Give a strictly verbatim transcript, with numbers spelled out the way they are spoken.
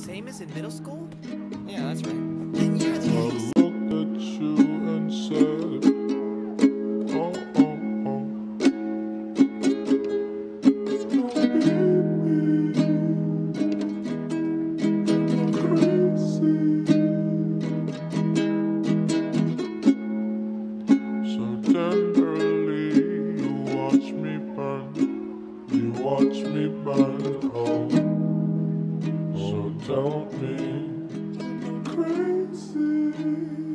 same as in middle school? Yeah, that's right. Then you're the I ace. looked at you and said, oh, oh, oh. Oh, baby, I'm crazy. So tenderly, you watch me burn. You watch me burn, oh. So tell me, am I crazy?